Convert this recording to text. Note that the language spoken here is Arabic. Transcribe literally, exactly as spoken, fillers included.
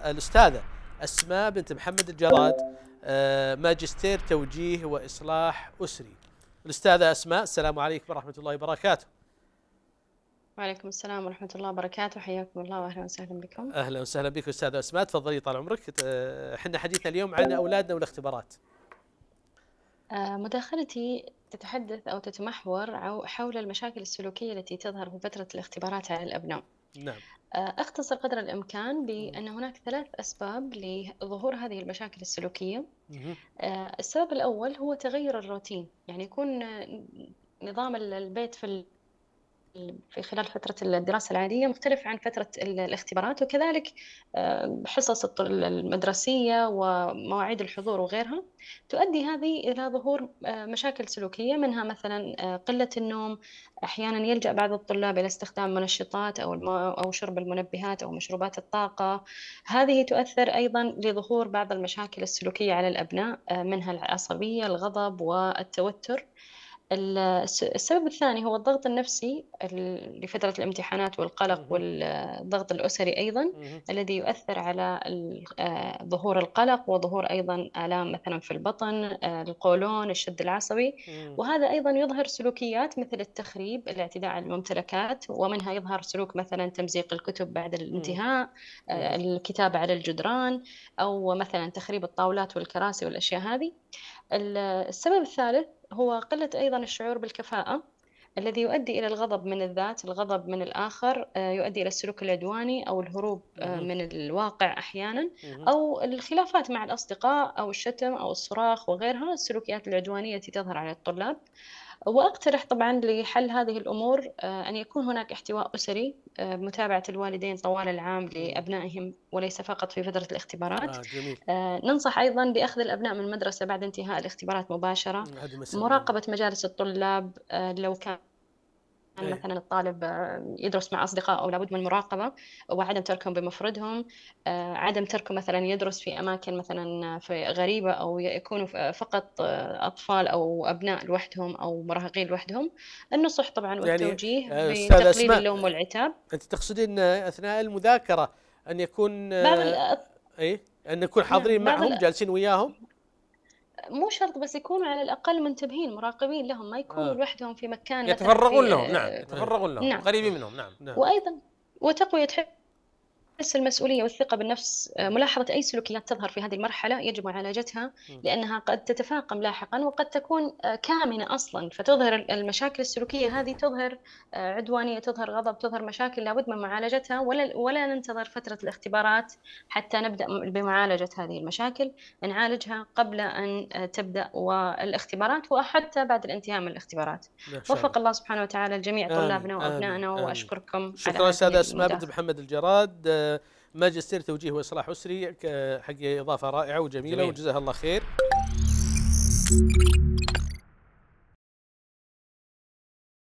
الأستاذة أسماء بنت محمد الجراد، ماجستير توجيه وإصلاح أسري. الأستاذة أسماء، السلام عليكم ورحمة الله وبركاته. وعليكم السلام ورحمة الله وبركاته، حياكم الله وأهلا وسهلا بكم. أهلا وسهلا بك أستاذة أسماء، تفضلي طال عمرك. احنا حديثنا اليوم عن أولادنا والاختبارات. مداخلتي تتحدث أو تتمحور حول المشاكل السلوكية التي تظهر في فترة الاختبارات على الأبناء. نعم. أختصر قدر الإمكان بأن هناك ثلاث أسباب لظهور هذه المشاكل السلوكية. السبب الأول هو تغير الروتين، يعني يكون نظام البيت في في خلال فترة الدراسة العادية مختلف عن فترة الاختبارات، وكذلك حصص المدرسية ومواعيد الحضور وغيرها تؤدي هذه إلى ظهور مشاكل سلوكية، منها مثلا قلة النوم. أحيانا يلجأ بعض الطلاب إلى استخدام منشطات أو أو شرب المنبهات أو مشروبات الطاقة. هذه تؤثر أيضا لظهور بعض المشاكل السلوكية على الأبناء، منها العصبية، الغضب والتوتر. السبب الثاني هو الضغط النفسي لفترة الامتحانات والقلق والضغط الأسري أيضا الذي يؤثر على ظهور القلق وظهور أيضا آلام مثلا في البطن، القولون، الشد العصبي. وهذا أيضا يظهر سلوكيات مثل التخريب، الاعتداء على الممتلكات، ومنها يظهر سلوك مثلا تمزيق الكتب بعد الانتهاء، الكتابة على الجدران، أو مثلا تخريب الطاولات والكراسي والأشياء هذه. السبب الثالث هو قلة أيضا الشعور بالكفاءة الذي يؤدي إلى الغضب من الذات، الغضب من الآخر، يؤدي إلى السلوك العدواني أو الهروب من الواقع أحيانا، أو الخلافات مع الأصدقاء أو الشتم أو الصراخ وغيرها، السلوكيات العدوانية التي تظهر على الطلاب. وأقترح طبعا لحل هذه الأمور أن يكون هناك احتواء أسري، متابعة الوالدين طوال العام لأبنائهم وليس فقط في فترة الاختبارات. آه جميل. ننصح أيضا بأخذ الأبناء من المدرسة بعد انتهاء الاختبارات مباشرة. مراقبة مجالس الطلاب، لو كان مثلا الطالب يدرس مع أصدقاء أو لابد من المراقبة، وعدم تركهم بمفردهم، عدم تركه مثلا يدرس في أماكن مثلا في غريبة، أو يكونوا فقط أطفال أو أبناء لوحدهم أو مراهقين لوحدهم. النصح طبعا والتوجيه يعني بتقليل اللوم والعتاب. أنت تقصدين أثناء المذاكرة أن يكون بعض أي أن نكون حاضرين معهم جالسين وياهم؟ مو شرط، بس يكونوا على الأقل منتبهين مراقبين لهم، ما يكونوا آه. لوحدهم في مكان يتفرغون لهم. نعم يتفرغون لهم، نعم. قريبين منهم. نعم. نعم. وأيضا وتقوية حس المسؤولية والثقة بالنفس. ملاحظة أي سلوكيات تظهر في هذه المرحلة يجب معالجتها، لأنها قد تتفاقم لاحقا وقد تكون كامنة أصلا، فتظهر المشاكل السلوكية هذه، تظهر عدوانية، تظهر غضب، تظهر مشاكل لابد من معالجتها، ولا ولا ننتظر فترة الاختبارات حتى نبدأ بمعالجة هذه المشاكل. نعالجها قبل أن تبدأ والاختبارات وحتى بعد الانتهاء من الاختبارات. وفق الله سبحانه وتعالى الجميع، طلابنا وأبنائنا، وأشكركم. شكرا أستاذة أسماء بنت محمد الجراد، ماجستير توجيه وإصلاح أسري، حقيقة إضافة رائعة وجميلة، وجزاها الله خير.